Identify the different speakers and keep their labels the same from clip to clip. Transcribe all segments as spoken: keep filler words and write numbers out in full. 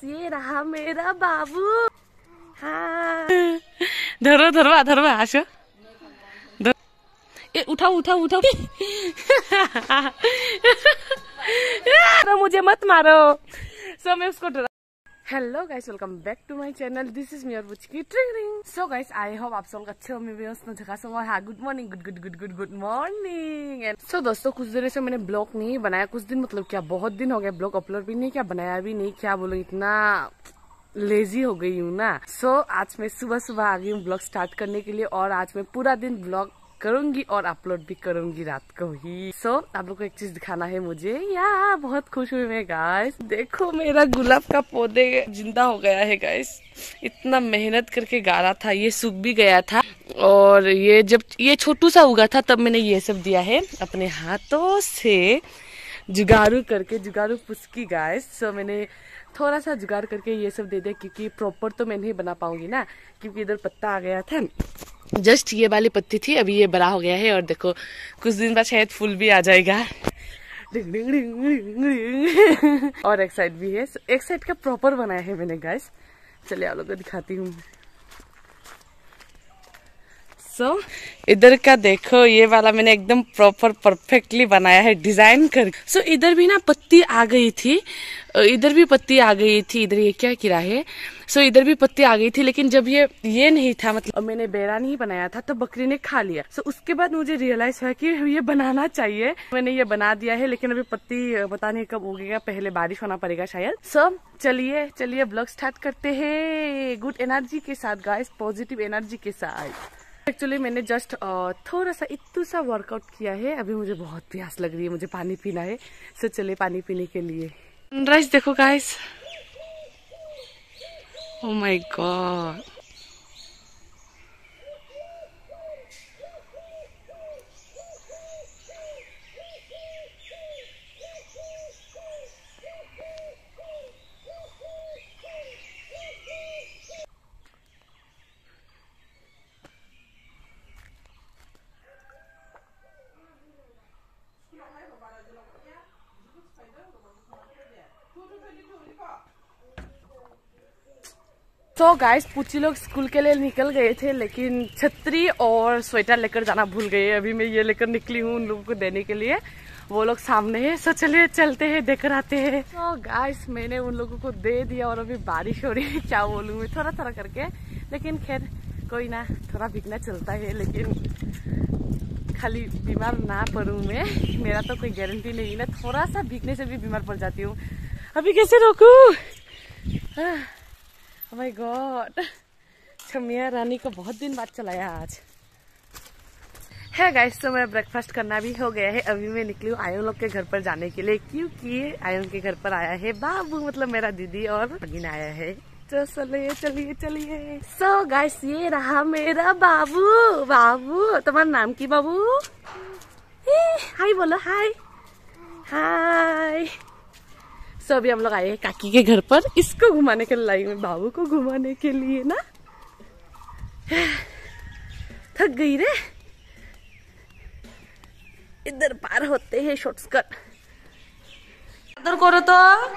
Speaker 1: ये रहा मेरा बाबू। हाँ धरो धरो धरो आशो ए उठाओ उठाओ उठाओ मुझे मत मारो। सो मैं उसको डरा। Hello guys, welcome back to my channel. This is मियर बुचकी ट्रिंग। सो गाइस, आई होप आप सब अच्छे हो। मैं भी हाँ good morning good good good good good morning. And so दोस्तों, कुछ देर से मैंने ब्लॉग नहीं बनाया। कुछ दिन मतलब क्या, बहुत दिन हो गया ब्लॉग अपलोड भी नहीं किया, बनाया भी नहीं। क्या बोलो, इतना लेजी हो गई हूँ ना। सो so, आज मैं सुबह सुबह आ गई हूँ ब्लॉग स्टार्ट करने के लिए। और आज मैं पूरा दिन ब्लॉग करूंगी और अपलोड भी करूंगी रात को ही। सो so, आप लोग को एक चीज दिखाना है मुझे। या बहुत खुश हुई मैं गाइस। देखो मेरा गुलाब का पौधे जिंदा हो गया है गाइस। इतना मेहनत करके गाड़ा था, ये सूख भी गया था। और ये जब ये छोटू सा उगा था तब मैंने ये सब दिया है अपने हाथों से जुगाड़ू करके, जुगाड़ू पुस्की गाइस। सो so, मैंने थोड़ा सा जुगाड़ करके ये सब दे दिया, क्योंकि प्रॉपर तो मैं नहीं बना पाऊंगी ना, क्योंकि इधर पत्ता आ गया था। जस्ट ये वाली पत्ती थी, अभी ये बड़ा हो गया है। और देखो कुछ दिन बाद शायद फूल भी आ जाएगा। और एक साइड भी है, एक साइड का प्रॉपर बनाया है मैंने गाइस। चलिए आप लोगों को दिखाती हूँ। सो so, इधर का देखो, ये वाला मैंने एकदम प्रॉपर परफेक्टली बनाया है डिजाइन कर। सो so, इधर भी ना पत्ती आ गई थी, इधर भी पत्ती आ गई थी। इधर ये क्या कीड़ा है। सो so, इधर भी पत्ती आ गई थी, लेकिन जब ये ये नहीं था, मतलब मैंने बेरा नहीं बनाया था, तो बकरी ने खा लिया। सो so, उसके बाद मुझे रियलाइज हुआ कि ये बनाना चाहिए। मैंने ये बना दिया है, लेकिन अभी पत्ती पता नहीं कब उगेगा, पहले बारिश होना पड़ेगा शायद। सो so, चलिए चलिए ब्लॉग स्टार्ट करते हैं गुड एनर्जी के साथ गाइस, पॉजिटिव एनर्जी के साथ। एक्चुअली मैंने जस्ट थोड़ा सा इतना सा वर्कआउट किया है। अभी मुझे बहुत प्यास लग रही है, मुझे पानी पीना है। सो चलिए पानी पीने के लिए। सनराइज देखो गाइस, ओह माय गॉड। तो गाइस, पूछी लोग स्कूल के लिए निकल गए थे, लेकिन छतरी और स्वेटर लेकर जाना भूल गए। अभी मैं ये लेकर निकली हूँ उन लोगों को देने के लिए। वो लोग सामने है। सो चलिए चलते हैं, देकर आते हैं। तो गाइस, मैंने उन लोगों को दे दिया और अभी बारिश हो रही है। क्या बोलूँ मैं, थोड़ा थोड़ा करके, लेकिन खैर कोई ना, थोड़ा भीगना चलता है। लेकिन खाली बीमार ना पड़ूं मैं, मेरा तो कोई गारंटी नहीं ना। थोड़ा सा भीगने से भी बीमार पड़ जाती हूँ। अभी कैसे रोकूं? ओह माय गॉड, छमिया रानी को बहुत दिन बाद चलाया आज है गाइस। तो मेरा ब्रेकफास्ट करना भी हो गया है। अभी मैं निकली हूँ आयन लोग के घर पर जाने के लिए, क्योंकि आयन के घर पर आया है बाबू, मतलब मेरा दीदी और भगिन आया है। तो चलिए चलिए चलिए। सो गाइस, ये रहा मेरा बाबू। बाबू, तुम्हारा नाम की बाबू? हाय बोलो, हाय हाय। सो अभी हम लोग आए हैं काकी के घर पर। इसको घुमाने के लिए लाई हूँ, बाबू को घुमाने के लिए ना। थक गई रे। इधर पार होते हैं शॉर्टकट। आदर करो तो।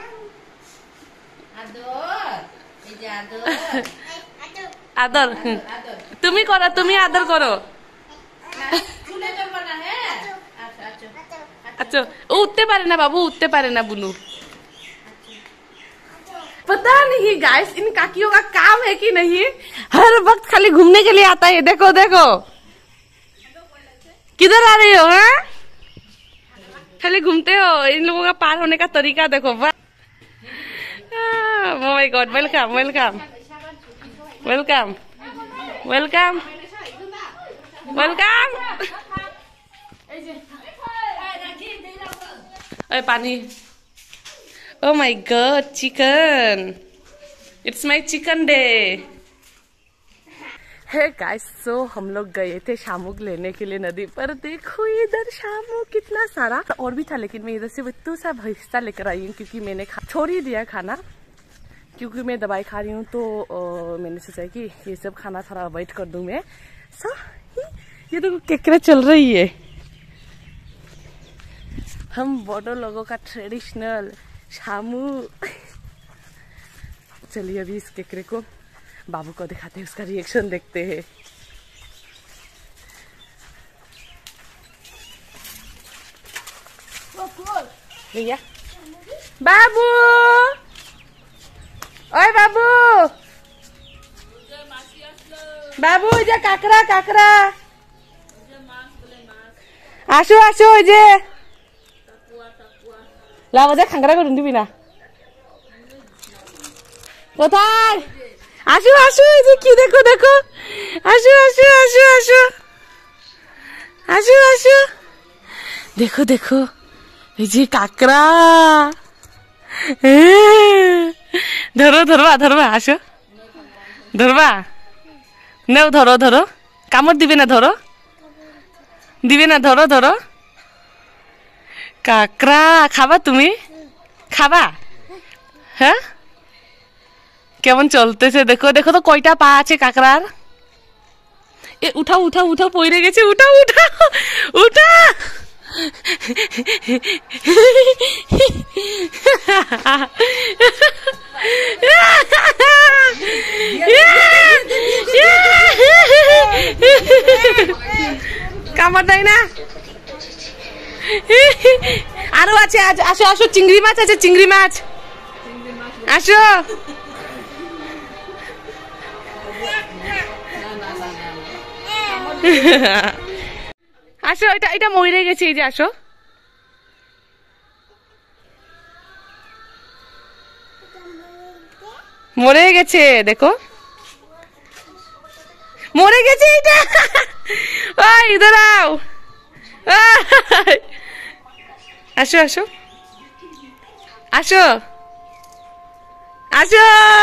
Speaker 1: आदर तुम्ही करो, तुम्ही आदर करो। अच्छा, उठते पारे ना बाबू, उठते पारे ना बुनू। पता नहीं गाइस, इन काकियों का काम है कि नहीं, हर वक्त खाली घूमने के लिए आता है। देखो देखो, किधर आ रही हो? हैं? खाली घूमते हो। इन लोगों का पार होने का तरीका देखो। Oh my god, welcome welcome welcome welcome welcome. अरे पानी। Oh my god, chicken! It's my chicken day. Hey guys, so हम लोग गए थे शामुक लेने के लिए नदी पर। देखो इधर शामुक कितना सारा और भी था, लेकिन मैं इधर से इतना सा हिस्सा लेकर आई हूँ, क्योंकि मैंने छोड़ ही दिया खाना, क्योंकि मैं दवाई खा रही हूँ। तो आ, मैंने सोचा कि ये सब खाना थोड़ा अवॉइड कर दूं मैं। सो ये देखो केकड़ा चल रही है। हम बोडो लोगों का ट्रेडिशनल शामू। चलिए अभी इस केकरे को बाबू को दिखाते हैं, उसका रिएक्शन देखते हैं। भैया बाबू, ओए बाबू, बाबू जा काकरा काकरा आसो आसो जे ला मजा खांगरा को ढूंढी बिना কোথায় আসো আসো এই যে কি দেখো দেখো আসো আসো আসো আসো আসো আসো দেখো দেখো এই যে কাকড়া ধরো ধরবা ধরবা আসো ধরবা নেও ধরো ধরো কামড় দিবে না ধরো দিবে না ধরো ধরো কাকড়া খাবা তুমি খাবা হ্যাঁ কেমন চলতেছে দেখো দেখো তো কয়টা পা আছে কাকড়ার এ উঠাও উঠাও উঠাও পড়ে গেছে উঠাও উঠাও উঠা কামড় দেয় না আরো আছে আসো আসো চিংড়ি মাছ আছে চিংড়ি মাছ আসো আসো এটা এটা মরে গেছে এই যে আসো মরে গেছে দেখো মরে গেছে এটা ওই ইধর আও আসো আসো আসো আসো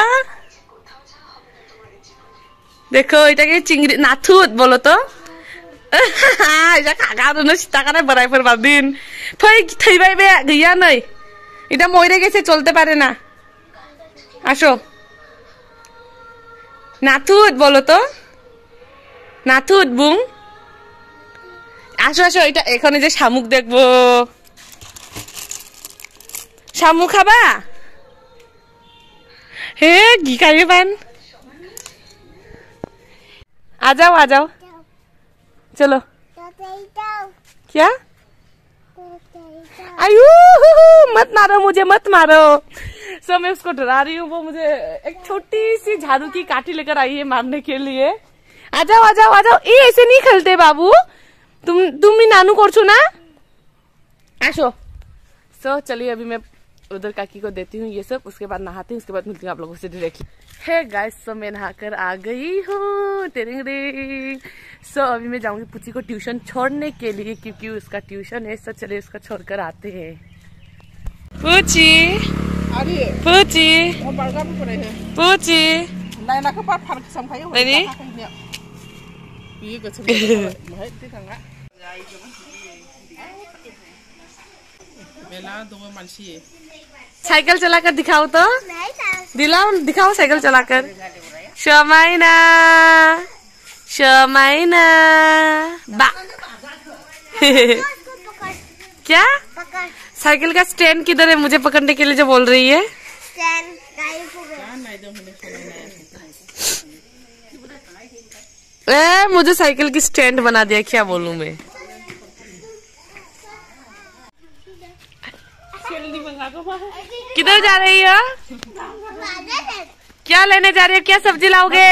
Speaker 1: देखो এটা কি চিংড়ি নাথুত বলো তো এটা কাকারনো টাকারে বড়াই পর বাদিন থই থইবাইবে গিয়া নাই এটা মরে গেছে চলতে পারে না আসো নাথুত বলো তো নাথুত বুং আসো আসো এটা এখানে যে শামুক দেখবো শামুক খাবা হে কি খাইবে বান आ जाओ आ जाओ चलो क्या आयु मत मारो मुझे मत मारो सो मैं उसको डरा रही हूँ वो मुझे एक छोटी सी झाड़ू की काठी लेकर आई है मारने के लिए आ जाओ आ जाओ आ जाओ ये ऐसे नहीं खेलते बाबू तुम तुम भी नानू करछो ना आशो सो चलिए अभी मैं उधर काकी को देती हूँ ये सब उसके बाद नहाती हूँ उसके बाद मिलती हूँ आप लोगों से डायरेक्टली है गाइस सो मैं नहाकर आ गई हूँ टेरिंग रिंग सो अभी मैं जाऊंगी पुची को ट्यूशन छोड़ने के लिए क्योंकि उसका ट्यूशन है सो चलिए उसका छोड़कर आते हैं पुची पुची पुची साइकिल चलाकर दिखाओ तो दिलाओ दिखाओ साइकिल चलाकर शमाइना शमाइना बा क्या साइकिल का स्टैंड किधर है मुझे पकड़ने के लिए जो बोल रही है ए मुझे साइकिल की स्टैंड बना दिया क्या बोलूं मैं किधर जा रही हो क्या लेने जा रही हो क्या सब्जी लाओगे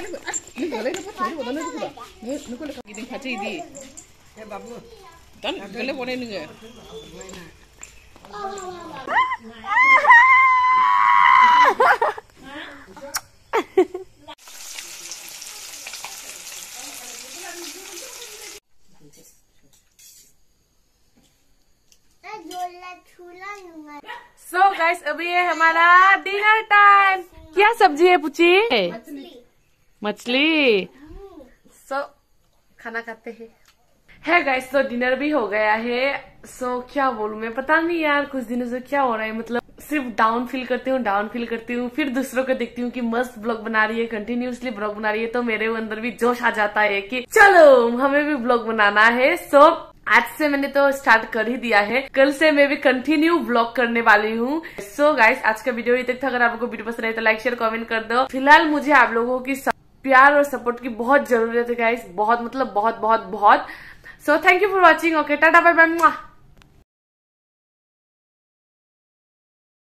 Speaker 1: सो so गाइस अभी है हमारा डिनर टाइम क्या सब्जी है पुची मछली मछली सो so, खाना खाते हैं है गाइस तो डिनर भी हो गया है सो so, क्या बोलूं मैं पता नहीं यार कुछ दिनों से क्या हो रहा है मतलब सिर्फ डाउन फील करती हूँ डाउन फील करती हूँ फिर दूसरों को देखती हूँ कि मस्त ब्लॉग बना रही है कंटिन्यूसली ब्लॉग बना रही है तो मेरे अंदर भी जोश आ जाता है कि चलो हमें भी ब्लॉग बनाना है सो so, आज से मैंने तो स्टार्ट कर ही दिया है, कल से मैं भी कंटिन्यू व्लॉग करने वाली हूँ। सो गाइस, आज का वीडियो यही तक था। अगर आपको वीडियो पसंद आए तो लाइक शेयर कमेंट कर दो। फिलहाल मुझे आप लोगों की प्यार और सपोर्ट की बहुत जरूरत है गाइस, बहुत मतलब बहुत बहुत बहुत। So thank you for watching. Okay, tata bye bye.